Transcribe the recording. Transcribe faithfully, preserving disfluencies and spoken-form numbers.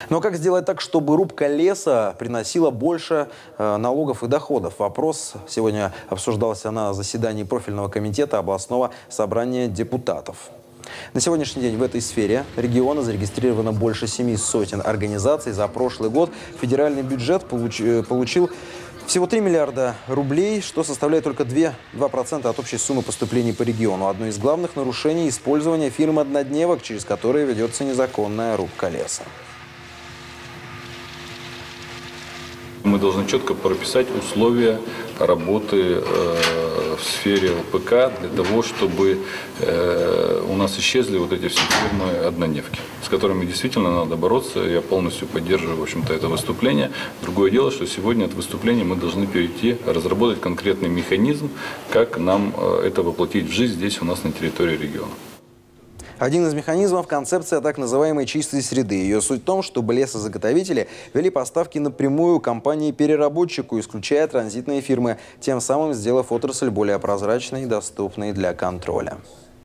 Но как сделать так, чтобы рубка леса приносила больше э, налогов и доходов? Вопрос сегодня обсуждался на заседании профильного комитета областного собрания депутатов. На сегодняшний день в этой сфере региона зарегистрировано больше семи сотен организаций. За прошлый год федеральный бюджет получ, получил всего три миллиарда рублей, что составляет только два процента от общей суммы поступлений по региону. Одно из главных нарушений – использование фирм-однодневок, через которые ведется незаконная рубка леса. Мы должны четко прописать условия работы э, в сфере ЛПК для того, чтобы э, у нас исчезли вот эти все фирмы-однодневки, с которыми действительно надо бороться. Я полностью поддерживаю, в общем-то, это выступление. Другое дело, что сегодня от выступления мы должны перейти, разработать конкретный механизм, как нам э, это воплотить в жизнь здесь у нас на территории региона. Один из механизмов – концепция так называемой чистой среды. Ее суть в том, чтобы лесозаготовители вели поставки напрямую компании-переработчику, исключая транзитные фирмы, тем самым сделав отрасль более прозрачной и доступной для контроля.